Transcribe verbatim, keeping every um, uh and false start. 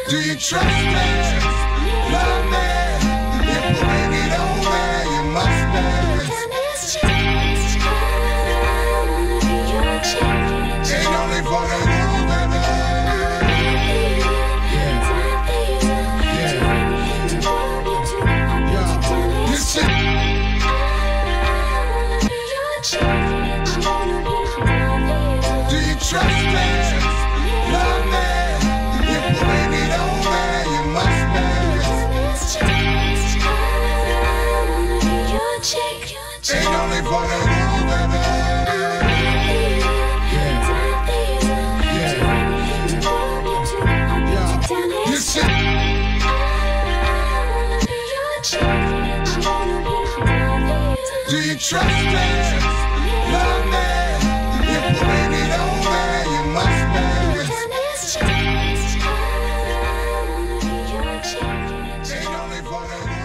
Do you trust me? Love me? If you bring it on me, you must be. Ain't only for the room, baby. Yeah. Yeah. Yo, listen. Do you trust me? Love me? If you bring it on me, you must be. Ain't only for the room, baby. Yeah. Yeah. Yo, listen. Do you trust me? Love me? If you bring it on me, you must be. Ain't only for the